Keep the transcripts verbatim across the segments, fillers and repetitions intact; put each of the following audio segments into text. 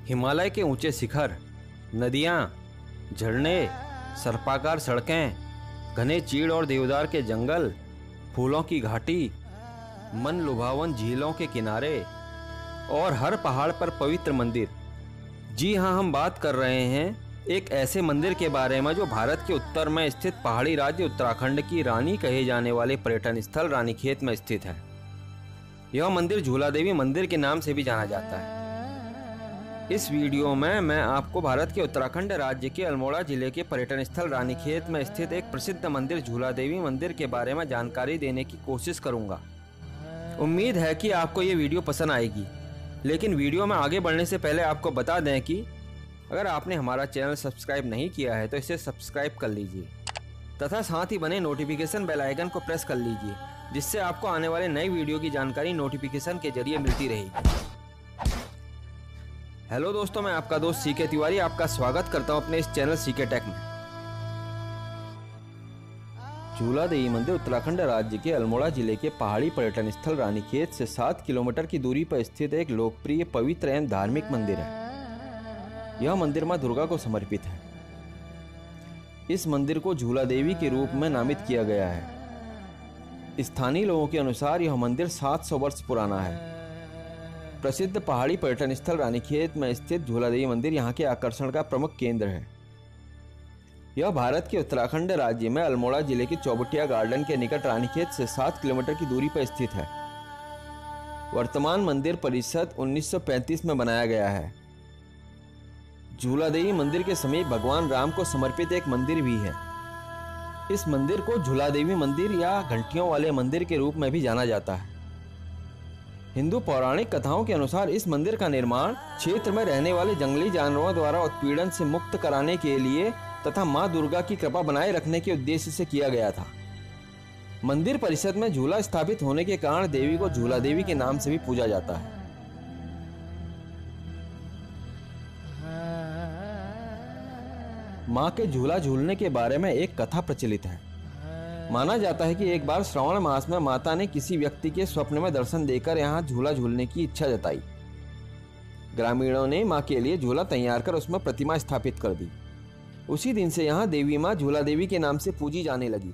हिमालय के ऊंचे शिखर, नदियाँ, झरने, सर्पाकार सड़कें, घने चीड़ और देवदार के जंगल, फूलों की घाटी, मन लुभावन झीलों के किनारे और हर पहाड़ पर पवित्र मंदिर। जी हाँ, हम बात कर रहे हैं एक ऐसे मंदिर के बारे में जो भारत के उत्तर में स्थित पहाड़ी राज्य उत्तराखंड की रानी कहे जाने वाले पर्यटन स्थल रानीखेत में स्थित है। यह मंदिर झूला देवी मंदिर के नाम से भी जाना जाता है। इस वीडियो में मैं आपको भारत के उत्तराखंड राज्य के अल्मोड़ा जिले के पर्यटन स्थल रानीखेत में स्थित एक प्रसिद्ध मंदिर झूला देवी मंदिर के बारे में जानकारी देने की कोशिश करूंगा। उम्मीद है कि आपको ये वीडियो पसंद आएगी, लेकिन वीडियो में आगे बढ़ने से पहले आपको बता दें कि अगर आपने हमारा चैनल सब्सक्राइब नहीं किया है तो इसे सब्सक्राइब कर लीजिए तथा साथ ही बने नोटिफिकेशन बेल आइकन को प्रेस कर लीजिए, जिससे आपको आने वाले नई वीडियो की जानकारी नोटिफिकेशन के जरिए मिलती रहेगी। हेलो दोस्तों, मैं आपका दोस्त सीके तिवारी आपका स्वागत करता हूं अपने इस चैनल सीके टेक में। झूला देवी मंदिर उत्तराखंड राज्य के अल्मोड़ा जिले के पहाड़ी पर्यटन स्थल रानीखेत से सात किलोमीटर की दूरी पर स्थित एक लोकप्रिय, पवित्र एवं धार्मिक मंदिर है। यह मंदिर मां दुर्गा को समर्पित है। इस मंदिर को झूला देवी के रूप में नामित किया गया है। स्थानीय लोगों के अनुसार यह मंदिर सात सौ वर्ष पुराना है। प्रसिद्ध पहाड़ी पर्यटन स्थल रानीखेत में स्थित झूला देवी मंदिर यहाँ के आकर्षण का प्रमुख केंद्र है। यह भारत के उत्तराखंड राज्य में अल्मोड़ा जिले के चौबटिया गार्डन के निकट रानीखेत से सात किलोमीटर की दूरी पर स्थित है। वर्तमान मंदिर परिसर उन्नीस सौ पैंतीस में बनाया गया है। झूला देवी मंदिर के समीप भगवान राम को समर्पित एक मंदिर भी है। इस मंदिर को झूला देवी मंदिर या घंटियों वाले मंदिर के रूप में भी जाना जाता है। हिंदू पौराणिक कथाओं के अनुसार इस मंदिर का निर्माण क्षेत्र में रहने वाले जंगली जानवरों द्वारा उत्पीड़न से मुक्त कराने के लिए तथा मां दुर्गा की कृपा बनाए रखने के उद्देश्य से किया गया था। मंदिर परिसर में झूला स्थापित होने के कारण देवी को झूला देवी के नाम से भी पूजा जाता है। मां के झूला झूलने के बारे में एक कथा प्रचलित है। माना जाता है कि एक बार श्रावण मास में माता ने किसी व्यक्ति के स्वप्न में दर्शन देकर यहाँ झूला झूलने की इच्छा जताई। ग्रामीणों ने मां के लिए झूला तैयार कर उसमें प्रतिमा स्थापित कर दी। उसी दिन से यहाँ देवी मां झूला देवी के नाम से पूजी जाने लगी।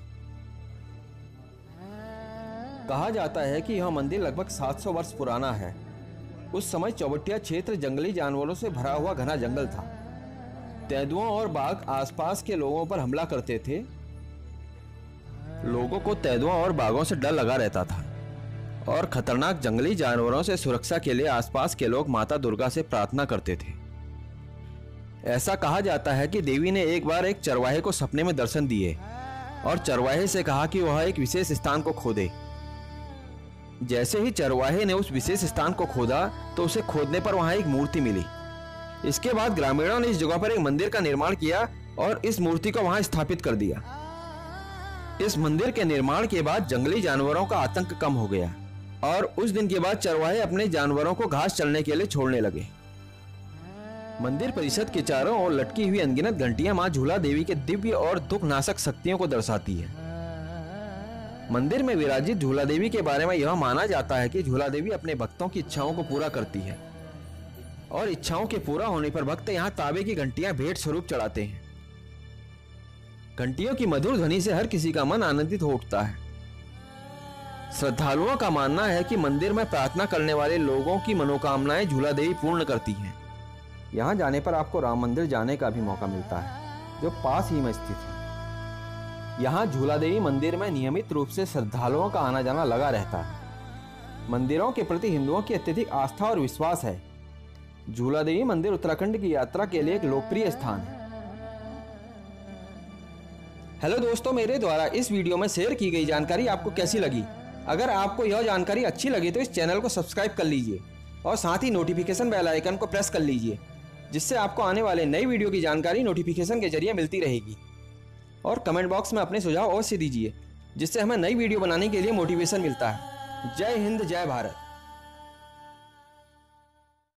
कहा जाता है कि यह मंदिर लगभग सात सौ वर्ष पुराना है। उस समय चौबटिया क्षेत्र जंगली जानवरों से भरा हुआ घना जंगल था। तेंदुओं और बाघ आसपास के लोगों पर हमला करते थे। लोगों को तेंदुओं और बाघों से डर लगा रहता था और खतरनाक जंगली जानवरों से सुरक्षा के लिए आसपास के लोग माता दुर्गा से प्रार्थना करते थे। ऐसा कहा जाता है कि देवी ने एक बार एक चरवाहे को सपने में दर्शन दिए और चरवाहे से कहा कि वह एक विशेष स्थान को खोदे। जैसे ही चरवाहे ने उस विशेष स्थान को खोदा तो उसे खोदने पर वहां एक मूर्ति मिली। इसके बाद ग्रामीणों ने इस जगह पर एक मंदिर का निर्माण किया और इस मूर्ति को वहां स्थापित कर दिया। इस मंदिर के निर्माण के बाद जंगली जानवरों का आतंक कम हो गया और उस दिन के बाद चरवाहे अपने जानवरों को घास चलने के लिए छोड़ने लगे। मंदिर परिसर के चारों ओर लटकी हुई अनगिनत घंटियां मां झूला देवी के दिव्य और दुख नाशक शक्तियों को दर्शाती है। मंदिर में विराजित झूला देवी के बारे में यह माना जाता है कि झूला देवी अपने भक्तों की इच्छाओं को पूरा करती है और इच्छाओं के पूरा होने पर भक्त यहाँ तांबे की घंटियां भेंट स्वरूप चढ़ाते हैं। घंटियों की मधुर ध्वनि से हर किसी का मन आनंदित हो उठता है। श्रद्धालुओं का मानना है कि मंदिर में प्रार्थना करने वाले लोगों की मनोकामनाएं झूला देवी पूर्ण करती हैं। यहाँ जाने पर आपको राम मंदिर जाने का भी मौका मिलता है, जो पास ही में स्थित है। यहाँ झूला देवी मंदिर में नियमित रूप से श्रद्धालुओं का आना जाना लगा रहता है। मंदिरों के प्रति हिंदुओं की अत्यधिक आस्था और विश्वास है। झूला देवी मंदिर उत्तराखंड की यात्रा के लिए एक लोकप्रिय स्थान है। हेलो दोस्तों, मेरे द्वारा इस वीडियो में शेयर की गई जानकारी आपको कैसी लगी? अगर आपको यह जानकारी अच्छी लगी तो इस चैनल को सब्सक्राइब कर लीजिए और साथ ही नोटिफिकेशन बेल आइकन को प्रेस कर लीजिए, जिससे आपको आने वाले नई वीडियो की जानकारी नोटिफिकेशन के जरिए मिलती रहेगी। और कमेंट बॉक्स में अपने सुझाव अवश्य दीजिए, जिससे हमें नई वीडियो बनाने के लिए मोटिवेशन मिलता है। जय हिंद, जय भारत।